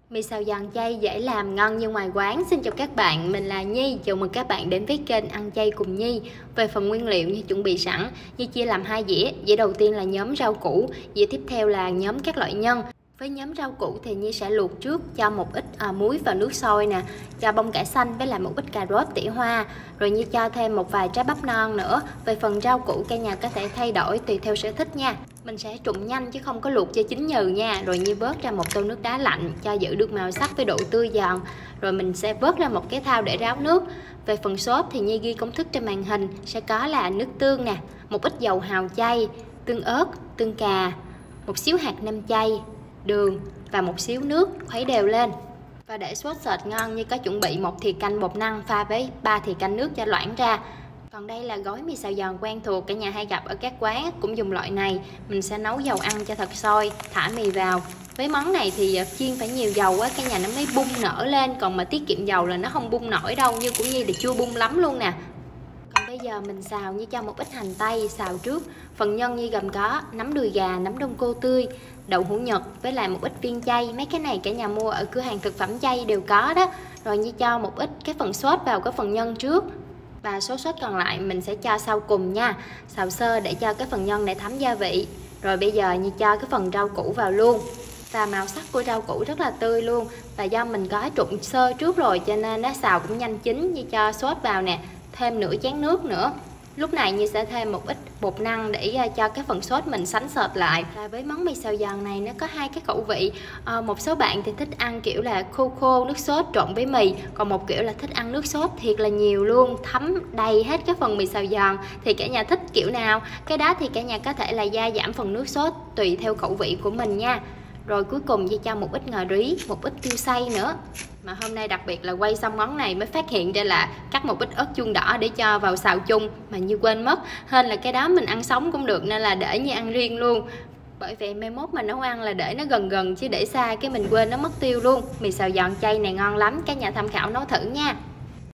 Mì xào giòn chay dễ làm ngon như ngoài quán. Xin chào các bạn, mình là Nhi. Chào mừng các bạn đến với kênh Ăn Chay Cùng Nhi. Về phần nguyên liệu như chuẩn bị sẵn, Nhi chia làm 2 dĩa. Dĩa đầu tiên là nhóm rau củ, dĩa tiếp theo là nhóm các loại nhân. Với nhóm rau củ thì Nhi sẽ luộc trước, cho một ít muối vào nước sôi nè, cho bông cải xanh với lại một ít cà rốt tỉa hoa, rồi Nhi cho thêm một vài trái bắp non nữa. Về phần rau củ cả nhà có thể thay đổi tùy theo sở thích nha. Mình sẽ trụng nhanh chứ không có luộc cho chín nhừ nha. Rồi Nhi vớt ra một tô nước đá lạnh cho giữ được màu sắc với độ tươi giòn. Rồi mình sẽ vớt ra một cái thau để ráo nước. Về phần sốt thì Nhi ghi công thức trên màn hình, sẽ có là nước tương nè, một ít dầu hào chay, tương ớt, tương cà, một xíu hạt nêm chay, đường và một xíu nước, khuấy đều lên. Và để sốt sệt ngon, Nhi có chuẩn bị 1 thìa canh bột năng pha với 3 thìa canh nước cho loãng ra. Còn đây là gói mì xào giòn quen thuộc cả nhà hay gặp ở các quán, cũng dùng loại này. Mình sẽ nấu dầu ăn cho thật sôi, thả mì vào. Với món này thì chiên phải nhiều dầu quá cả nhà nó mới bung nở lên, còn mà tiết kiệm dầu là nó không bung nổi đâu, như của Nhi thì chưa bung lắm luôn nè. Còn bây giờ mình xào Nhi cho một ít hành tây xào trước. Phần nhân Nhi gồm có nấm đùi gà, nấm đông cô tươi, đậu hũ nhật với lại một ít viên chay. Mấy cái này cả nhà mua ở cửa hàng thực phẩm chay đều có đó. Rồi Nhi cho một ít cái phần sốt vào cái phần nhân trước, và số sốt còn lại mình sẽ cho sau cùng nha. Xào sơ để cho cái phần nhân này thấm gia vị. Rồi bây giờ Nhi cho cái phần rau củ vào luôn. Và màu sắc của rau củ rất là tươi luôn. Và do mình có trụng sơ trước rồi cho nên nó xào cũng nhanh chín. Nhi cho sốt vào nè, thêm nửa chén nước nữa. Lúc này Nhi sẽ thêm một ít bột năng để cho cái phần sốt mình sánh sệt lại. Và với món mì xào giòn này nó có 2 cái khẩu vị. Một số bạn thì thích ăn kiểu là khô khô nước sốt trộn với mì, còn một kiểu là thích ăn nước sốt thiệt là nhiều luôn, thấm đầy hết cái phần mì xào giòn. Thì cả nhà thích kiểu nào, cái đó thì cả nhà có thể là gia giảm phần nước sốt tùy theo khẩu vị của mình nha. Rồi cuối cùng Nhi cho một ít ngò rí, một ít tiêu xay nữa. Mà hôm nay đặc biệt là quay xong món này mới phát hiện ra là cắt một ít ớt chuông đỏ để cho vào xào chung, mà Như quên mất. Hên là cái đó mình ăn sống cũng được nên là để Như ăn riêng luôn. Bởi vậy mai mốt mà nấu ăn là để nó gần gần chứ để xa cái mình quên nó mất tiêu luôn. Mì xào giòn chay này ngon lắm, cả nhà tham khảo nấu thử nha.